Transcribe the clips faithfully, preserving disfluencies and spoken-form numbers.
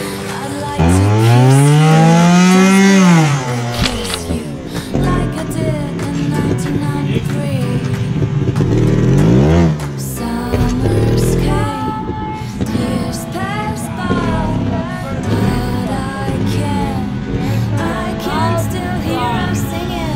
I'd like to kiss you, desperately kiss you, like I did in nineteen ninety-three. Summers came, years passed by, but I can't, I can still hear us singing.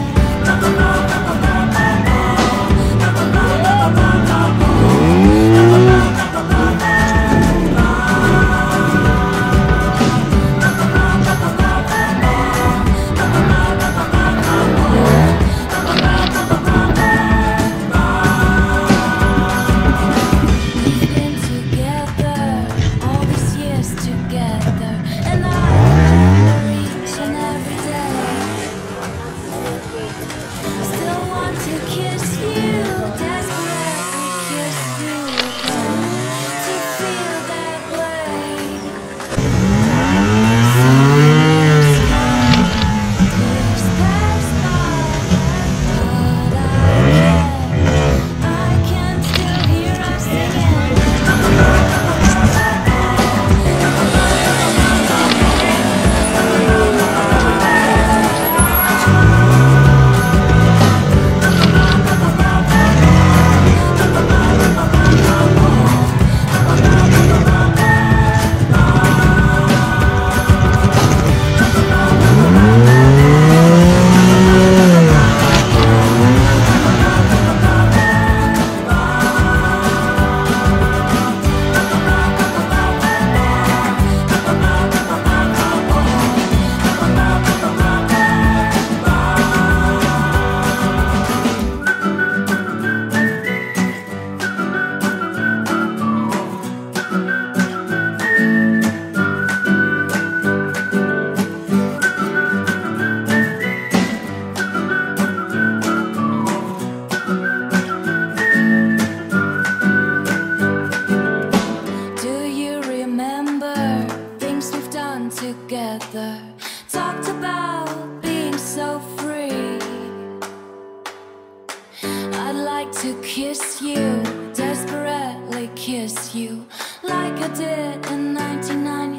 Together, talked about being so free. I'd like to kiss you, desperately kiss you, like I did in nineteen ninety.